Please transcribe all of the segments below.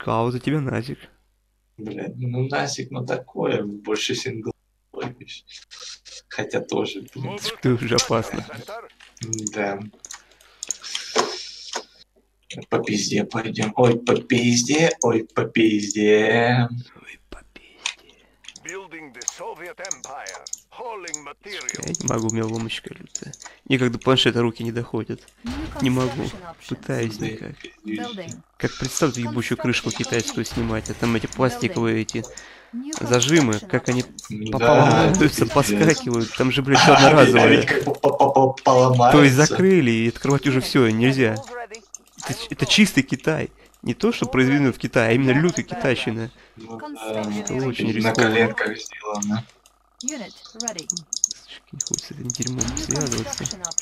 А за тебя Назик. Блядь, ну Насик, ну такое, больше сингл. Хотя тоже, блин. Ты уже опасно. Да. По пизде пойдем. Ой, по пизде, ой, по пизде. Ой, по пизде. Я не могу, у меня ломочка лютая. Никогда планшета руки не доходят. Не могу. Пытаюсь никак. Как представь ебучую крышку китайскую снимать, а там эти пластиковые эти зажимы, как они поломаются, поскакивают. Там же, блядь, все одноразовое. То есть закрыли и открывать уже все нельзя. Это чистый Китай. Не то, что произведено в Китае, а именно лютая китайщина. Это очень рискованно. На коленках сделано. Не хочется с этим дерьмом связываться.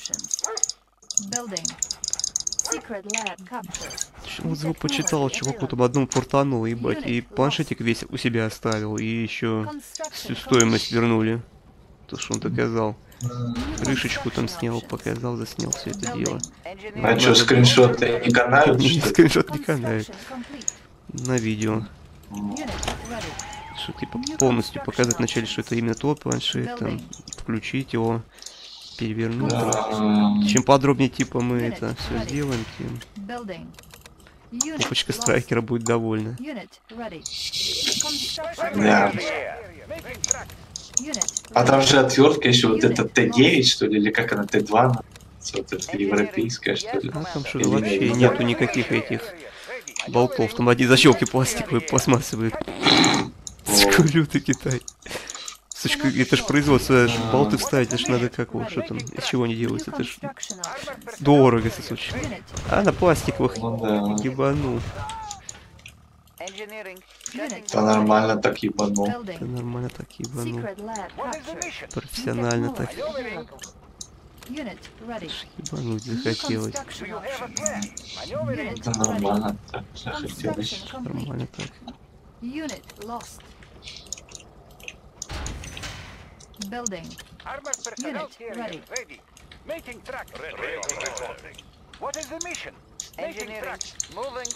Отзывы почитал, чуваку там одному фортануло, ебать, и планшетик весь у себя оставил, и еще всю стоимость вернули. То, что он доказал. Крышечку там снял, показал, заснял все это дело. А что, скриншоты не канают? Скриншот не канает. На видео. Что типа полностью показать вначале, что это именно тот планшет, там, включить его, перевернуть. Чем подробнее типа мы это все сделаем, тем пупочка страйкера будет довольна. Да. А там же отвертка еще вот это Т9, что ли, или как она, Т2, вот это европейская, что ли. А там что-то вообще нету никаких этих болтов, там одни защелки пластиковые, пластмассовые. Лютый Китай. Сучка, это ж производство, это ж болты вставить, это ж надо как его, что там, из чего они делаются, это ж дорого, это сучка. А на пластиковых ебанул. Это нормально так ебанул. Это нормально так ебанул. Профессионально так. Ебануть захотелось. Это нормально так захотелось. Нормально так. Building. Unit ready. Making track. Reporting. What is the mission? Engineering. Moving.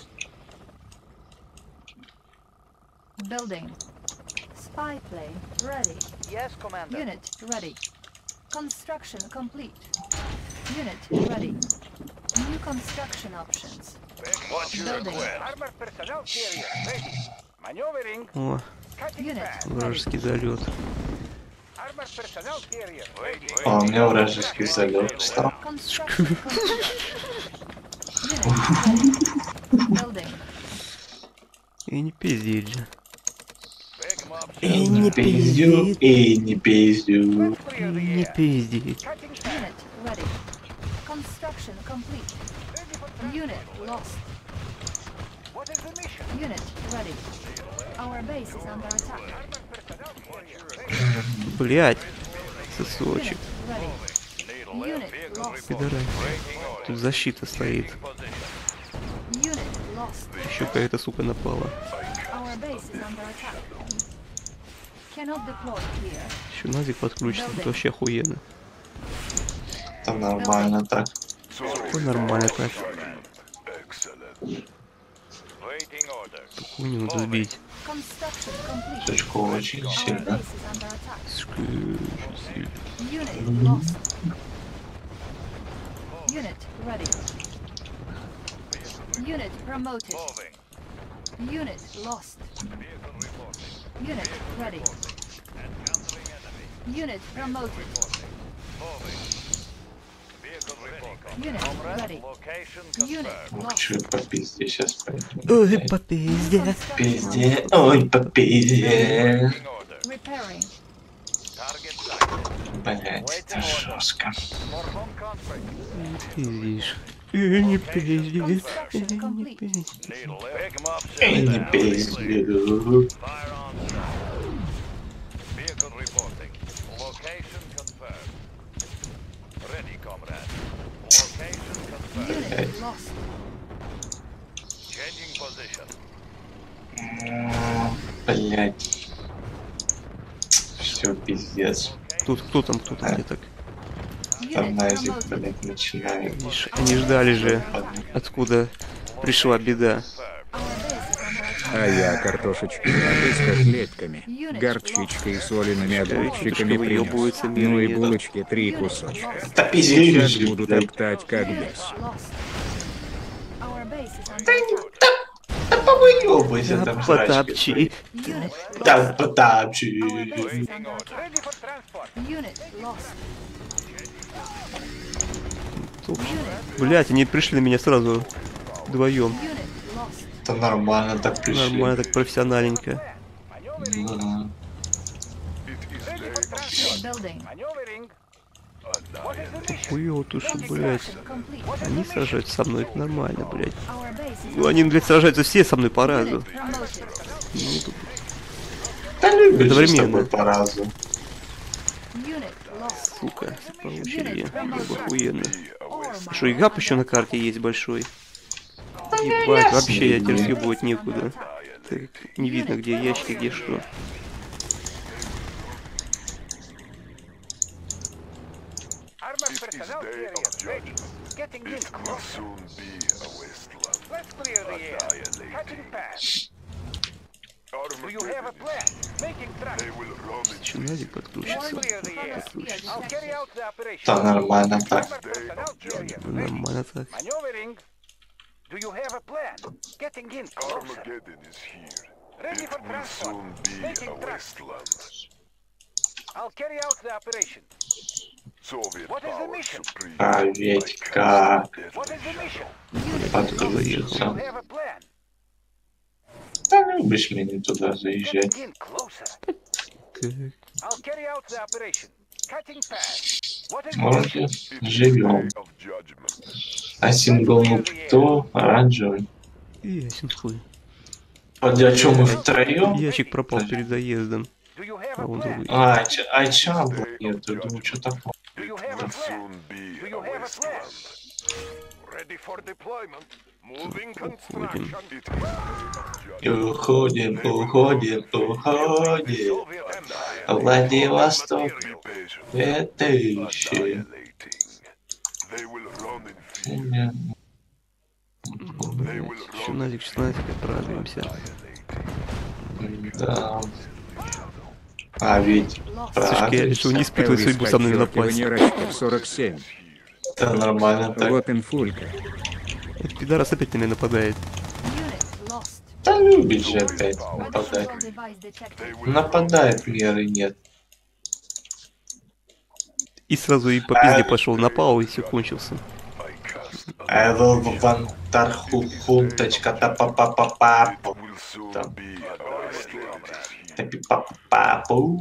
Building. Spy plane ready. Yes, Commander. Unit ready. Construction complete. Unit ready. New construction options. What's your Building. request? Armored personnel carrier ready. Maneuvering. О, Cutting Unit fast. вражеский залет. Armored personnel carrier ready. О, у меня вражеский залет встал. Construction complete. Unit ready. Building. И не пиздеть же. Big mobs. Не пиздю, не пиздю. Let's clear the Не air. пиздеть. Cutting fast. Unit ready. Construction complete. Ready for transport. Unit lost. What is the mission? Unit ready. Our base is under attack. Armored personnel carrier ready. Блять. Сосочек. Ready. Unit lost. Пидоры. Тут защита стоит. Unit lost. Еще какая-то сука напала. Our base is under attack. Cannot deploy here. Еще Назик подключится, это вообще охуенно. Это нормально так. Это нормально так. Waiting order. Хуйню надо сбить. Construction complete. Сучку очень Our сильно. base is under attack. Сука, очень сильно. Unit lost. Unit ready. Unit promoted. Moving. Unit lost. Vehicle reporting. Unit ready. Encountering enemy. Unit promoted. Moving. Vehicle reporting. Unit ready. Location Unit confirmed. lost. Че по пизде сейчас пойду. Ой, по пизде. Construction Пизде, ой, по пизде. Waiting order. repairing. Target sighted. Блять, это жестко. For home conflict. Пиздишь. Не пизди. Construction complete. Needle left. Big mobs. Не пизде. Fire on start. Vehicle reporting. Location confirmed. Ready, comrade. Location confirmed. Unit lost. Changing position. Блять. Все, пиздец. Тут кто там где так? Там Unit Назик, promoted. блять, начинает. Видишь, они ждали же, откуда пришла беда. Our base is under А я картошечки лапы с котлетками, горчичкой и солеными огурчиками принес. выебываются Ну и мирные. булочки 3 кусочка. Да Сейчас пиздишь, буду блядь. топтать как бес. Lost. Our base is under attack. Да повыебывайся Да, там, жрачки. потапчи. Unit Да, lost. Our потапчи. base is under attack. Ready for transport. Unit lost. Блять, они пришли на меня сразу вдвоем. Unit lost. Это нормально так пришли. Нормально, так профессиональненько. Maneuvering. Да. Ready for transport. Building. Maneuvering. What is the mission? Хуёво, тушу, блять. Construction complete. Они сражаются со мной, это нормально, блять. Our base is Ну они, блядь, сражаются все со мной по разу. unit promoted. Да любишь же с Одновременно. тобой по разу. Unit lost. Сука, по очереди. Было бы охуенно. Ore Что, и гап еще на карте есть большой? Ебать, вообще я теперь съебывать некуда. Так, не видно, где ящики, где что. Armored personnel carriers ready. Getting in closer. Let's clear the air. Cutting path. Do you have a plan? Making track. Еще Назик подключится. Clear the air. I'll carry out the operation. Да нормально так. Armored personnel carriers Ну, ready. нормально так. Maneuvering. Do you have a plan? Getting in closer. Ready for transport. Making track. I'll carry out the operation. What is the mission? А ведь как What is the mission? подключиться. You have a plan. Да любишь меня туда заезжать. Getting in closer. Так, I'll carry out the operation. Cutting path. What is the Вот mission? живем. А символ ну кто? Оранжевый. ясен хуй. Вот о чем мы втроем? Ящик пропал перед заездом. Do you have А a он plan? другой. А Чамбла нет, я думаю, что такое. Do you have a plan? Do you have a plan? Ready for deployment. Moving construction. И уходим, уходим, уходим. Владивосток 2000. Еще Назик 16 отправимся. Да. А ведь Слушай, я решил не испытывать судьбу со мной напасть. Рачков 47. это нормально так. Вот инфулька. Этот пидорас опять на меня нападает. Unit lost. Да любит же опять Weather нападать. control device detected. Нападает, меры нет. И сразу и по пизде пошел, напал и все кончился. Вантархухунточка та па па па па там. Тапи па па пу.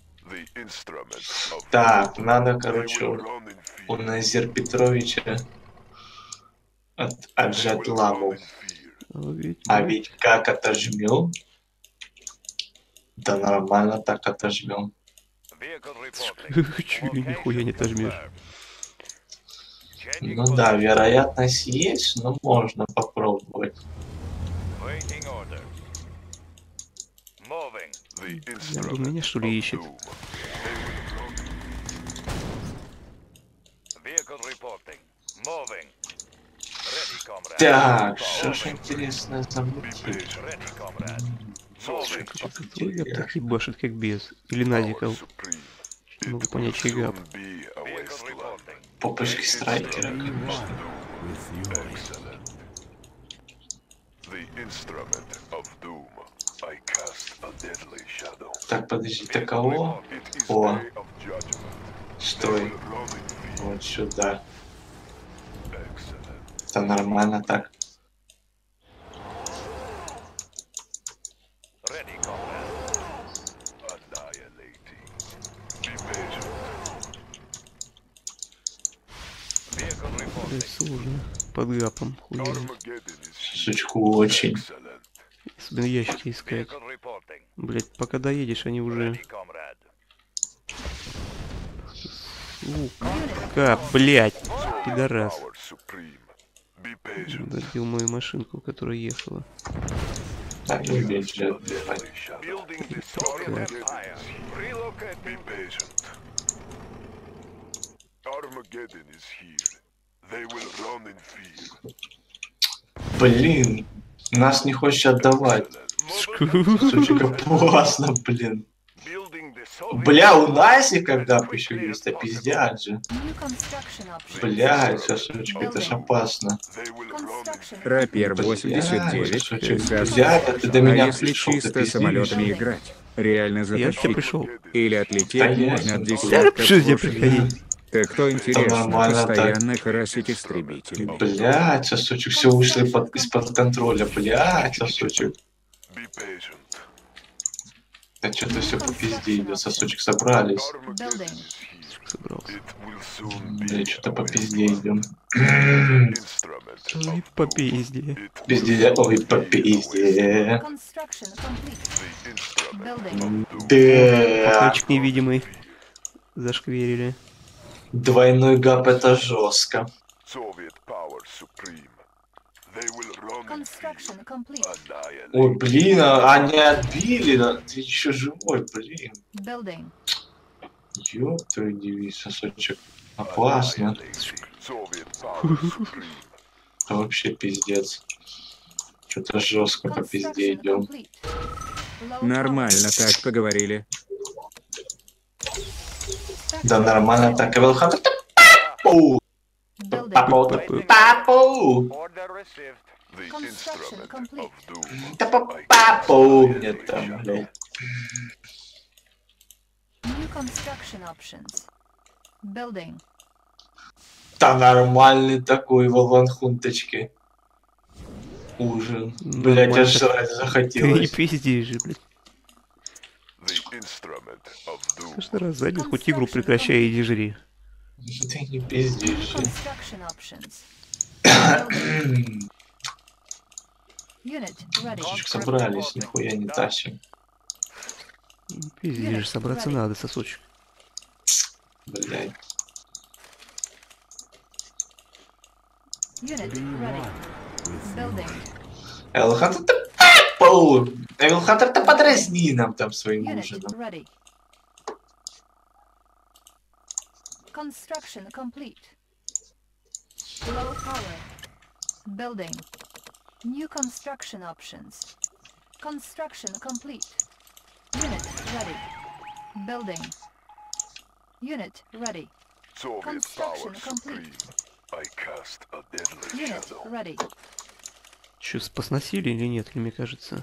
Так, надо, короче, у Назир Петровича отжать ламу. А ведь как отожмем? Да нормально так отожмем. Vehicle reporting. Чё, нихуя не отожмешь. Ну да, вероятность есть, но можно попробовать. Waiting order. Moving. Он меня что ли ищет? Vehicle reporting. Moving. Ready, comrade. Так, что ж интересное замутить? Ready, comrade. Moving. Твой габ так ебашит, как без. Или Назиков. Не могу понять, чей габ. Vehicle reporting. Попышки страйкера, конечно. Так, подожди, таково? О, стой. Вот сюда. Это нормально так. Ready, comrade. Vehicle reporting. Блять, сложно. Под гапом. Хуя. Сучку очень. Особенно ящики искать. Vehicle reporting. Блять, пока доедешь, они уже... Ready, comrade. Сука, блять. Пидорас. Добил мою машинку, которая ехала. Так, любить же отбивать. Building the Soviet Empire. Relocating. Armageddon is here. They will run in fear. Блин, нас не хочет отдавать. Сосочек опасно, блин. Building the Soviet Бля, у Наси когда еще есть, а пиздят же. New construction options. Блядь, сосочек, это ж опасно. they will run in Construction Рапир complete. 89. Сосочек, Сейчас. пиздят, а ты до А меня если пришел, ты чисто пиздишь. самолетами играть? Реально Я к тебе затащить? пришел. Или Да отлететь я можно от сам Я десятков пишу, где лошадей? приходить. Так кто интересно, нормально постоянно харасить истребителями? Блядь, сосочек, все вышло из-под контроля. Блядь, сосочек. be patient. Да что-то все по пизде идет, сосочек, собрались. Armageddon is here. Собрался. It will soon be Да что-то по a пизде идем. instrument Ой, of по doom. пизде. It will Пизде, soon ой, be по a пизде. Construction complete. the instrument Building. of doom. Да. Покойчик невидимый. Зашкверили. Двойной гап это жестко. Soviet power supreme. They will run in fear, Construction complete. annihilate. Ой, блин, они отбили, ты еще живой, блин. Building. Ёб твою девиз, сосочек. Опасно. Soviet power supreme. Это вообще пиздец. Что-то жестко по пизде Construction идем. complete. Low Нормально так поговорили. Да нормально так. Эвелхантер, папу! Building. Папу! Папу! Order received. The Construction instrument complete. of doom. Да папу! Мне там, блядь. New construction options. Building. Да нормальный такой в аванхунточке. Ужин. Блядь, Нормально. аж жрать Ты не захотелось. пиздишь же, блядь. The instrument of doom. Каждый раз сзади хоть игру прекращай и иди жри. Ты не пиздишь. же. Construction options. Building. Unit ready. Сосочек, собрались, нихуя не тащим. Не пиздишь, собраться надо, сосочек. Блядь. Unit ready. Building. Эвелхантер, папу! Эвелхантер, подразни нам там своим Unit ужином. ready. Construction complete. Low power. Building. New construction options. Construction complete. Unit ready. Building. Unit ready. Soviet power Construction supreme. complete. I cast a deadly Unit shadow. ready. Че, посносили или нет, или мне кажется?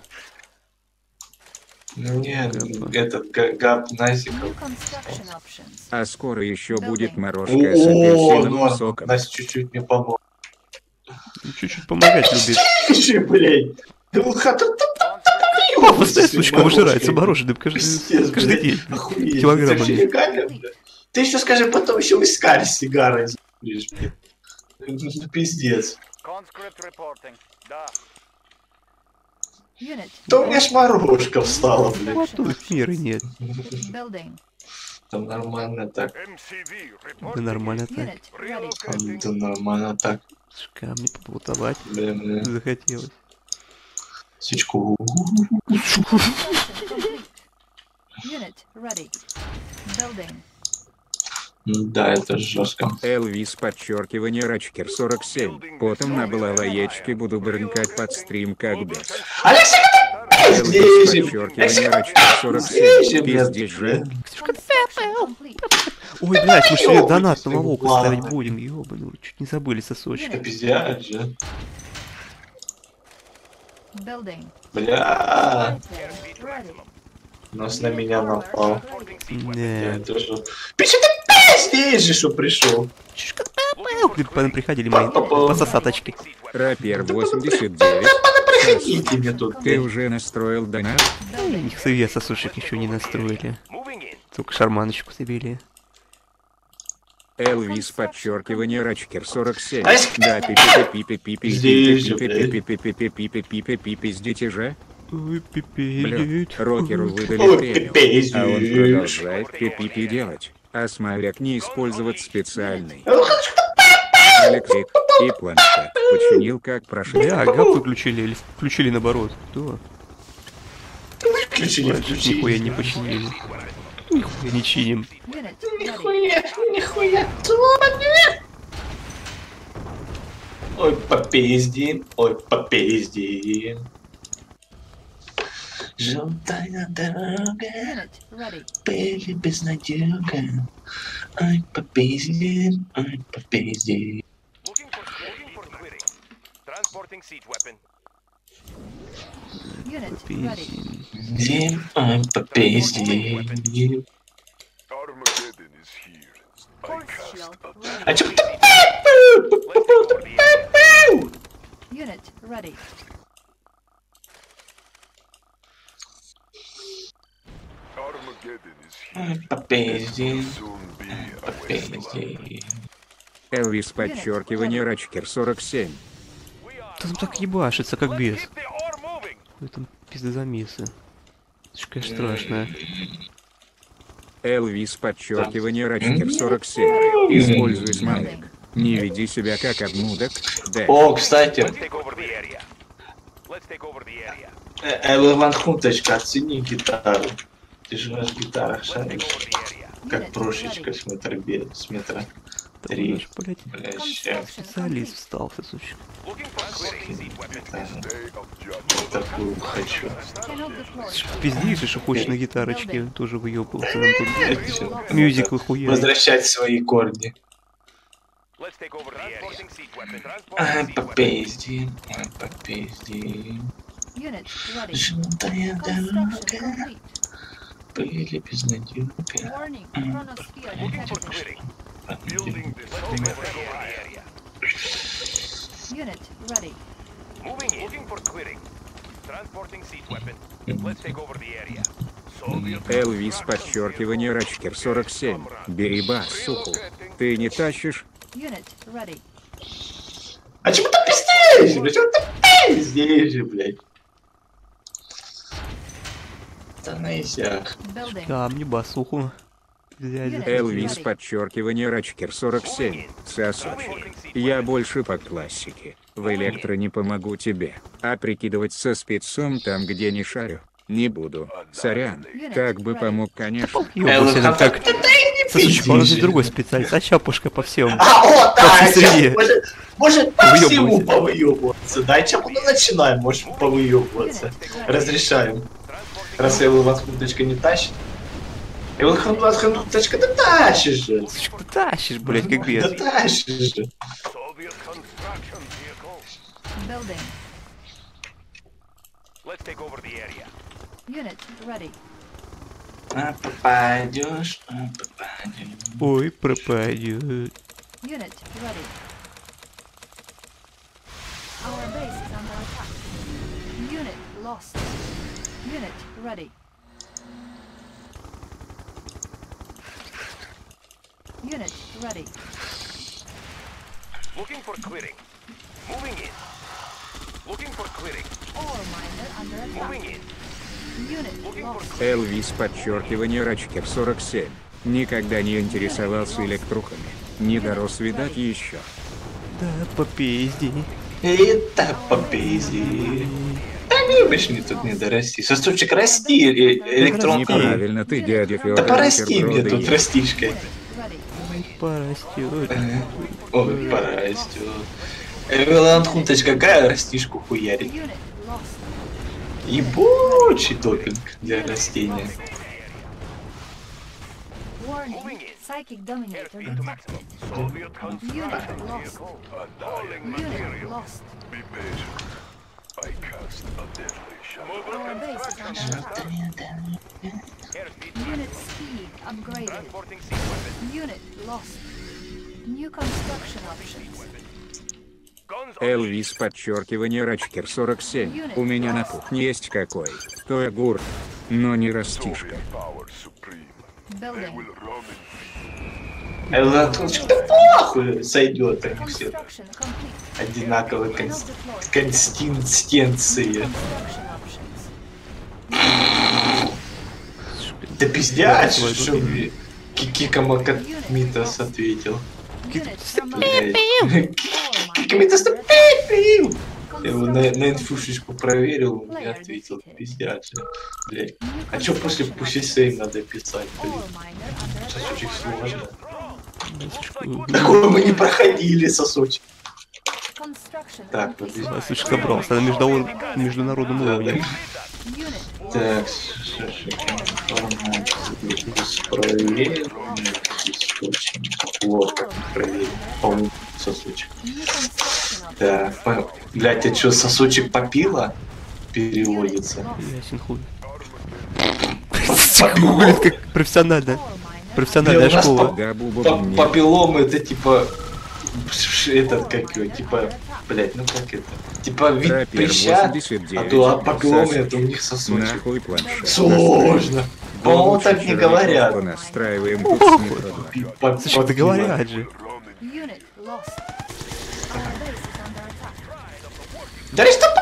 Нет, Гапа. этот гап Насиков. New construction options. А скоро еще будет Building. морожка с апельсиновым соком. Настя чуть-чуть мне помог. Ну, чуть-чуть помогать любит. Слушай, блядь. Эвелхантер, О, постоянно, сучка, выжирается мороженым Пиздец, каждый блядь. день. Охуеть. Килограммами. Ты вообще легально, блядь? Ты еще скажи, потом еще вискарь с сигарой закуришь, блядь. Ну, пиздец. Conscript reporting. Да. Unit Да у меня ж морожка встала, блядь. Вот тут меры нет. building. Там нормально так. MCV Да reporting. нормально так. Unit ready. Relocating. Да нормально так. С камни поплутовать Блин, захотелось. сучку. Construction complete. Unit ready. Building. Да, это жестко. Элвис подчеркивание Рачкер 47. Потом на балалаечке буду брынкать под стрим как бес. Алексей, Элвис здесь же. подчеркивание Рачкер Здесь 47. же, блядь. Пиздец же. Construction complete. Ой, блядь, мы что ли Ёбаный донат на ты, Вовку ладно. ставить будем? Ёбаный, чуть не забыли сосочек. Это пиздец же. Building. Бля, Ready. нос на меня напал. Не, Это же. Пичи, ты здесь же, что пришел. приходили мои пососаточки. Рапер 89. Проходите мне тут. Ты уже настроил донат? Building. Их себе сосушек еще не настроили. Только шарманочку забили. Элвис подчеркивание Рачкер 47. А если- Да, пипи-пипи-пипи-пипи. Здесь же, Пиздите же. Ой, Блин, пипелють. рокеру выдали Ой, премию. пипец. А он продолжает пипи делать. А смайлик не использовать специальный. Алексей и планшет починил как прошли. Бля, гап выключили или включили наоборот? Кто? Включили, Планшет нихуя не починили. Нихуя не чиним. Unit ready. Нихуя, Ой, попиздим, ой, попиздим. Желтая дорога, Unit ready. пыли безнадега. Ай, попизди, ай, попизди. Looking for clearing. Transporting siege weapon. Unit ready. Зим, ай, попизди. Armageddon is here. I Force cast shield a ready. А чё? Unit ready. Armageddon is Ай, here. попизди, Soon be a wasteland. попизди. Элвис подчеркивание Рачкер 47. Кто там так ебашится, как бес? Keep the ore moving. В этом пиздозамесы. Это ж, конечно, страшно. Элвис подчеркивание Рачкер 47. Используй смайлик. Не веди себя как обмудок. Да. О, кстати, Let's take over the area. Let's take over the area. Эван Хунточка, оцени гитару. Ты же на гитарах Let's take шаришь. over the area. Как прошечка с метра, с метра Там 3. наш, блядь, Бля, ща. специалист встался, сучка. Looking for clearing siege weapon. Day of judgment. Такую хочу. Cannot deploy. Пиздишь, что хочешь на гитарочке тоже выебывался. Нам тут Всё. мюзиклы хуя. Возвращать свои корни. Let's take over the area. Transporting siege weapon. Ай, Transporting siege weapon. попизди, ай, попизди. Unit ready. Желтая Construction дорога, complete. пыли безнадега. Warning. Chronosphere Looking for detected. clearing. Building this. Let's take over the area. Unit ready. Moving in. Looking for clearing. Transporting siege weapon. Let's take over the area. Soviet Элвис подчеркивание Рачкер 47. Бери бас, суку. Ты не тащишь? Unit ready. А чему ты пиздишь? Блядь, чему ты пиздишь, же, блядь? Да наисях. Building. Да, мне басуху взяли. Элвис подчеркивание Рачкер 47. Сосочек. Я больше по классике. В электро не помогу тебе. А прикидывать со спецом там, где не шарю, не буду. Сорян. Так бы помог, конечно. Ёбался там так. Ты не Сосучка, у нас здесь пиздишь. другой специалист. А чапушка по всем. А, вот, да, По всей среде. может по всему Выёбывайся. повыебываться. Да, чему мы начинаем, может повыебываться. Разрешаем. Раз Эван Хунточка не тащит. Эван Хунточка, да тащишь же. Сосучка, ты тащишь, блядь, как бес. Да тащишь же. Soviet construction vehicle. Building. Let's take over the area. Unit ready. А попадешь, а попадешь. Ой, пропадет. Unit ready. Our base is under attack. Unit lost. Unit ready. Unit ready. Looking for clearing. Moving in. Looking for clearing. Ore miner under attack. Moving in. Unit Looking for lost. Элвис подчеркивание Рачкер 47. Никогда не интересовался электрухами. Не дорос, видать, еще. Да, попизди. Это попизди. Да любишь мне тут не дорасти. Сосочек, расти, электронки. Неправильно ты, дядя Да Федор. порасти мне тут растишкой. Ready. Порастет. Ой, порастет. Эван Хунточ, какая растишку хуярит. Unit lost. Ебучий допинг для растения. Warning. Psychic dominator detected. Soviet Unit construction lost. vehicle. Unloading Unit material. lost. Be patient. I cast a deadly shadow. Our base is under attack. Airspeed. Unit speed upgraded. Transporting siege weapon. Unit lost. New construction options. Guns on Элвис подчеркивание Рачкер 47. У меня на кухне есть какой. То огурт, но не растишка. Power supreme. They Building. will run in Эван Хунточ, да похуй, сойдет они все. Construction complete. Одинаковые Cannot deploy. консистенции. Construction options. Да пиздят, что ли? Кикамакатмитас ответил. Unit promoted. Блядь. Кикамитас Ore пиу. Я его miner. на инфушечку проверил, он мне ответил, пиздят же. Блядь. А чё после пусисей надо писать, блин? Ore miner under Сейчас attack. очень сложно. Такое мы не проходили, сосочек. Construction Так, complete. подожди. Сосучка собрался на международном уровне. Unit Так, проверим. Источник. Вот, проверим. По-моему, сосочек. New construction options. Так, блядь, ты чё, сосочек попила? Переводится. Lost. Ясен хуй. Блин, как профессионально. Ore miner. Профессиональная у нас школа. Папиллом это типа... Этот, как его, типа... Блядь, ну как это? Типа вид Траппер прыща, 89. а то папилломы это у них сосочек. Нахуй планшет. Сложно. По-моему, так не говорят. Понастраиваем тут смеху. Слушай, да говорят же. Unit lost. Our base is under attack. Да что?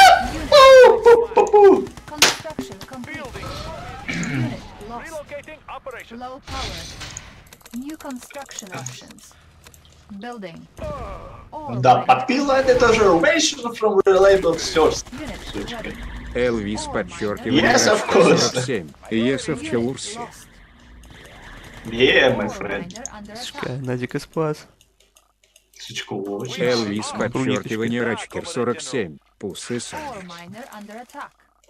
Construction complete. Unit lost. Relocating operation. Low power. New construction options. Building. Ore Да, miner. попила это reservation from reliable source. Unit ready. Элвис подчеркивает. Yes, of course. 47. Есов Unit Челурси. lost. Yeah, my Ore friend. miner under attack. Ка, Надика спас. Сучка, очень. Элвис подчеркивание Рачкер 47. Пусы Ore сами. miner under attack.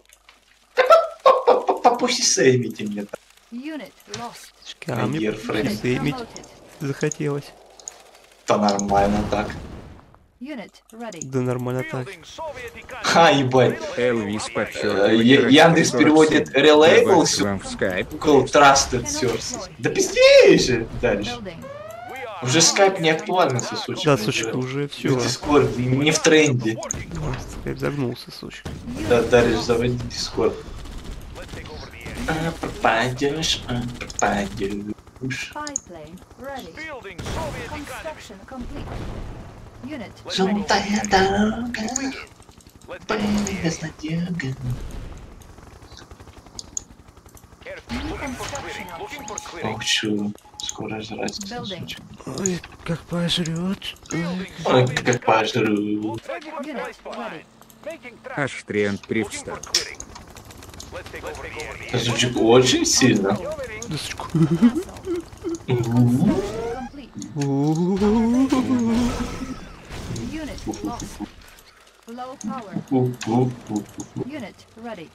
Попусть сейвите мне там. Unit lost. Ка, а мне Dear friend. сеймить Promoted. захотелось. Да нормально так. Unit ready. Да нормально так. Building Soviet economy. Ха, ебать. Элвис подчеркивание Яндекс переводит reliable Добавь вам в скайп. Google Trusted Sources. Да пиздей же дальше. Building. Уже скайп не актуально, сосучек. Да, сучка, уже все. В Discord не в тренде. Скайп загнулся, сучка. Да, дальше заводи Discord. Пропадешь, пропадешь. Biplane ready. Building Soviet economy. Construction complete. Unit ready. Желтая дорога, Let's take over the area. безнадега. Looking for clearing. Looking for clearing. Ох, чё, скоро жрать, Building. сосучек. Ой, как пожрет. Ой, как пожру. Ready for Unit place ready. Making traffic. Аж тренд Looking привстал. for clearing. Let's take over the area. Сосучек очень сильно. Covering. Да, сучка. Castle. Construction complete. Unit lost. Low power. Unit ready.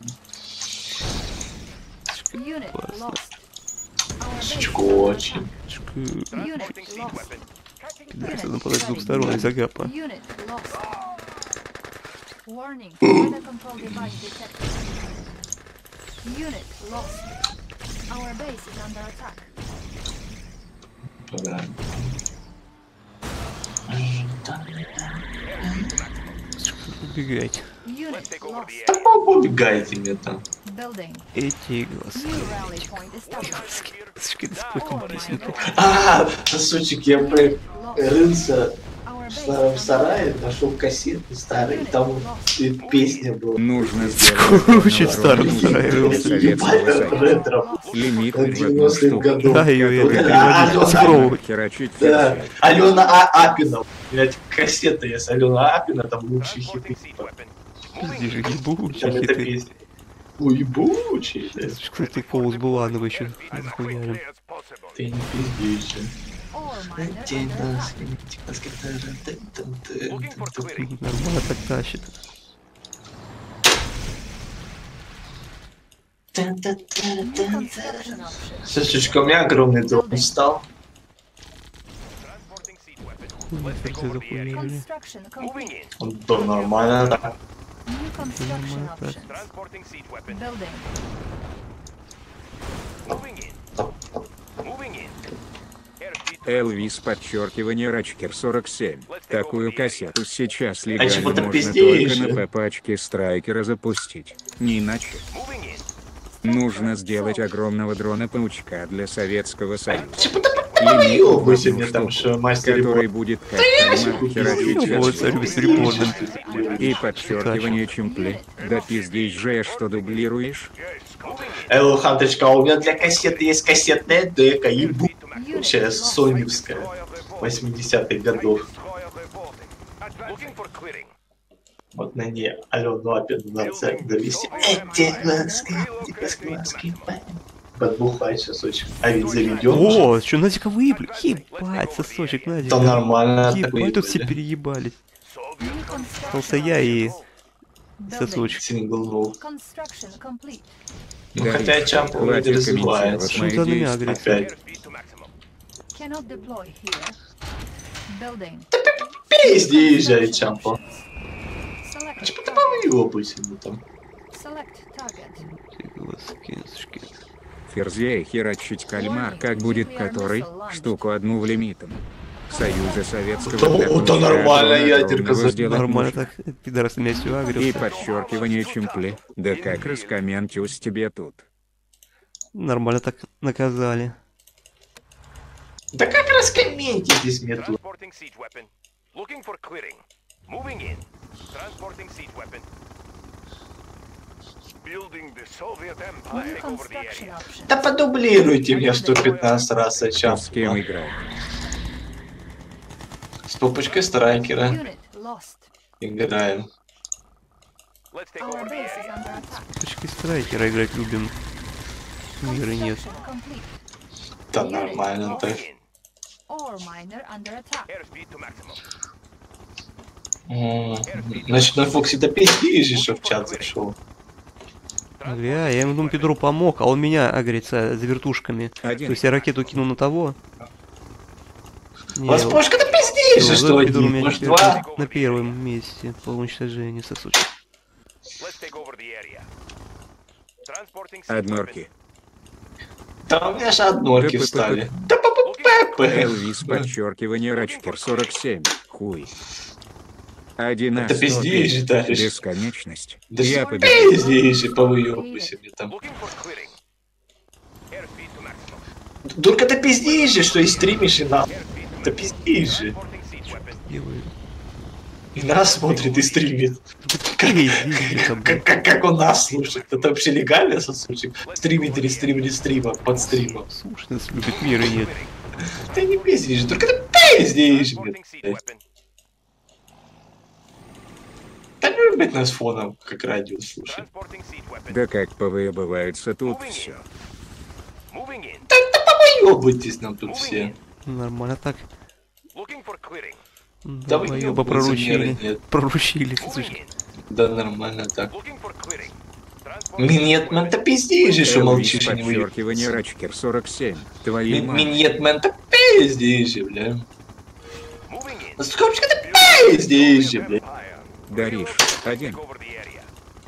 Unit lost. Our base Сосучек is under очень. Сучка. attack. Unit Transporting siege lost. weapon. Пидорасы нападают с двух сторон из агапа. Unit lost. Warning. Weather control device detected. Unit lost. Our base is under attack. Да. Убегайте. Unit lost. Да побегайте мне там. Building. Эти глазки. New rally point established. Сучка, да спой песенку. Сосучек, я Lost. рылся Our в base старом is under сарае, нашел кассеты старые, там и песня была. Нужно сделать Очень старый сарай рылся. Советского Ебать, Союза. ретро. Лимит На в одну 90-х штуку. годах. Да, ее это Да, переводить, Алёна. оцифровывать. Херачить Да, фиксировать. Алена Апина. Блять, кассета есть, Алена Апина, там лучшие хиты. Transporting siege weapon. Пизди же, Там ебучие эта хиты. песня. Ой, ебучий, да. Сучка, ты Поус Буланова еще As нахуярим. quickly as possible. Ты не пиздишь. Ore miner under attack. Looking for clearing. Нормально так тащит. New construction options. Сосучка, у меня огромный дом стал. Transporting siege weapon. Хуйня, как все захуярили. Construction Moving complete. in. Он то нормально, да. New construction Нормально так. options. Transporting siege weapon. Building. Moving in. Moving in. Airspeed. Элвис подчеркивание Рачкер 47. Такую кассету сейчас чего легально ты можно пиздеешь? только на ПП-пачке Страйкера запустить. Не иначе. Moving in. Нужно сделать огромного дрона-паучка для Советского Союза. Типа, да Лимит в поёбывайся одну мне там, штуку, что мастер который Репорт. будет как кальмар херачить Ну вот, всё. царь с репортом. И подчеркивание чемпли. Да пиздишь же, что дублируешь. Элло, Ханточка, у меня для кассеты есть кассетная дека, ебучая, соневская, 80-х годов. Looking for clearing. Вот на ней Алену Апину на цель довести. Эти глазки, подбухать сосочек. А ведь заведем. О, что Назика выебли? Ебать, сосочек, Назика. Да нормально так Ебать, тут все выебали. переебались. New Остался construction я и options. Сосочек. Сингл. Construction complete. Ну хотя Чампа вроде хватит комментировать развивается. мои Что за меня действия. агрессия? Опять. Airspeed to maximum. Cannot deploy here. Building. Пизди же, Чампа. Select Чего ты target. повыебывайся там? Select target. Глазки. Ферзей херачить кальмар, как будет который, штуку одну в лимитом. Союза Советского Да нормально, ядерка сделать Нормально можно. так. Пидорас меня всю И агрил. подчеркивание чемпле. Да как раскоментюсь тебе тут. Нормально так наказали. Да как раскомментить здесь мету? Transporting siege weapon. Looking for clearing. Moving in. Transporting siege weapon. Building the Soviet Empire. New Take over the construction area. options. Да подублируйте мне 115 раз, Кто с кем Чампа. играет? С попочкой страйкера Unit lost. играем. Let's take Our over the base is area. under attack. Точки страйкера играть любим. Мира нет. Construction complete. Да нормально так. Moving in. Ore miner under attack. Airspeed to maximum. Значит, на Фоксе до пизди, что в чат зашел. Бля, я ему Педру помог, а он меня агрится за вертушками. Один. То есть я ракету кинул на того. Не, У вас пушка до пизди, вот что Педру у один, меня может теперь два? на первом месте по уничтожению сосочек. Let's take over the area. Transporting siege weapon. Однорки. Да у меня же однорки ППП. встали. Да ППП. Элвис, подчеркивание, Рачкер 47. Хуй. 1 Да пизди же, дальше. Бесконечность. Да Я что победил. пизди же, повыебывайся мне там. Looking for clearing. Airspeed to maximum. Дурка, да пизди же, что и стримишь, и на. Airspeed to Да пизди же. transporting siege weapon. Делаю. И нас смотрит и стримит. Как он нас слушает? Это вообще легально, сосучек? Стримит или стрима под стримом. Слушай, нас любит мира нет. Ты не пиздишь, только ты пиздишь, Transporting siege блядь. weapon. Да не любит нас фоном, как радио слушать. Transporting siege weapon. Да как повыебывается тут все. Moving in. Поебайтесь нам тут все. Нормально так. Looking for clearing. Да вы Долбоёба ёбаются, проручили. меры нет. Проручили, Moving сосочек. in. Да нормально так. Looking for clearing. Transporting Минет, мэн, да пиздишь же, что Элвис, молчишь и не подчеркивание, выебываешься. Рачкер 47. Твоей мамы. Минет, мэн, да пиздишь же, бля. Moving in. Да сколько ты пиздишь же, бля. Дариш. 1. Take over the area.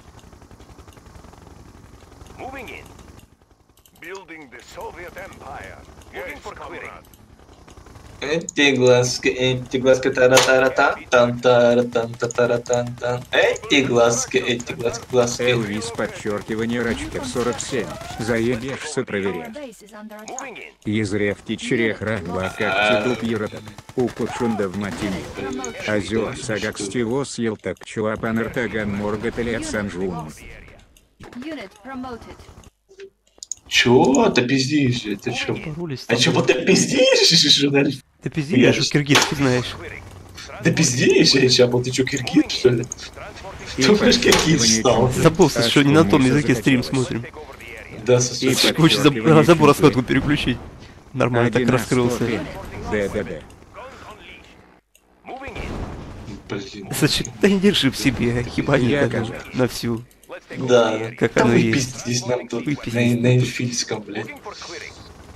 Moving in. Building the Soviet Empire. Looking for clearing. Эти глазки, тара-тара-та, тан-тара-тан-та-тара-тан-тан. Эти глазки, глазки. Элвис, подчеркивание, Рачкер 47. Заебешься Our проверять. base is under attack. Moving in. Езревти черехра, как титуп еродок. Укучунда в матине. Азер сагак стиво съел так чуапан артаган моргателят санжун. Unit promoted. Чё? Да пиздишь же, ты чё? Порулись А там. чё, вот ты пиздишь, журналист? Ты пиздишь, Я что же- киргизский знаешь. Clearing. Да пиздишь же, Чапа, ты чё, киргиз, что ли? Transporting И Думаешь, какие стал? подчеркивание Забыл, что не на том Аж языке стрим захотелось. смотрим. take over the area. Да, И сосед. Хочешь подчеркивание забыл чемпле. расходку переключить. Нормально так 1 раскрылся. ДДД. Guns unleashed. Moving in. Блин. Сосочек, да не держи в себе, хибани Я там кажу. на всю. Let's take over the Да, area. Как да оно вы есть. пиздись нам тут Выпиздись. на эльфийском, блядь. Looking for clearing.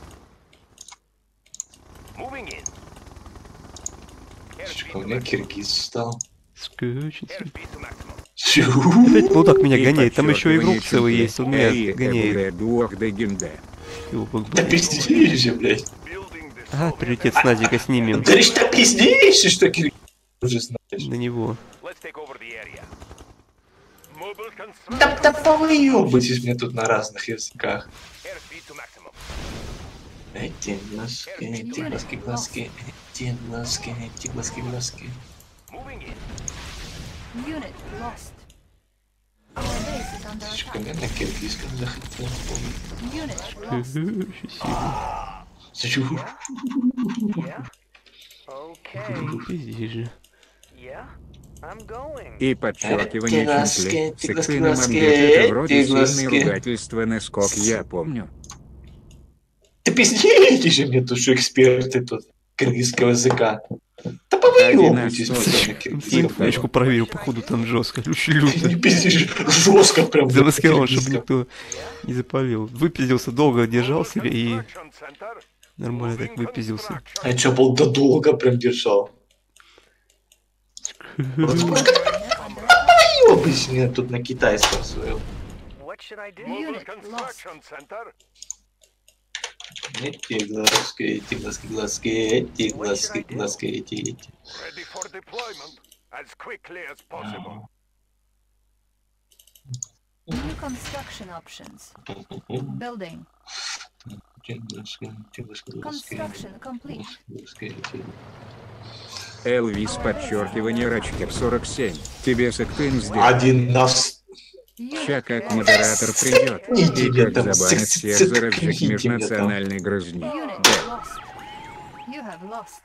Moving in. Чё, у меня киргиз встал. Скучно. Airspeed to maximum. Чё? Опять Плутак меня И гоняет, там еще игрок подчеркивание целый чемпле. есть, он меня Эй, гоняет. эбуре дуох де генде. Ёбок, Да блин. пиздишь же, блядь. Building the Ага, Soviet приоритет с Назика снимем Да лишь ты пиздишь, что киргиз уже знаешь. на него. Let's take over the area. Mobile construction. Да повыёбайтесь мне тут на разных языках. Airspeed to maximum. Эти глазки, эти глазки. Moving in. Unit lost. Our base is under Чё, attack. я на киргизском захотел помнить. Unit lost. Чё? Okay. Пиздишь же. Yeah. I'm going. И подчеркивание Эти глазки, чемпле. эти Сексуальный глазки, момент это вроде эти глазки. сильное ругательство на скок, я помню. Ты пиздите же мне тут, что эксперты тут киргизского языка. Да повыёбывайтесь, пацаны. Флешку проверил, походу там жестко. Очень Не люто. пиздишь, жестко прям. Замаскирован, чтобы никто не запалил. Выпиздился, долго держал себя и Construction center. нормально так выпиздился. А чё, был да долго прям держал? Поёбись меня тут на китайском своем. What should I do? Unit Mobile construction center. Эти глазки, эти. Ready for deployment as quickly as possible. New construction options. Building. Construction complete. Элвис, подчеркивание, Рачкер 47. Тебе сектын сделал. Один нас. Ща как модератор придет. И тебе как там забанят серверы всех межнациональной грызни. Unit Да. lost. You have lost.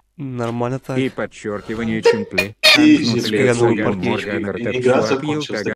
Нормально так. И подчеркивание чемпли. Изи, Анкнутлет прям, Саган партийка. Морганер Игра Тапсуапил закончилась.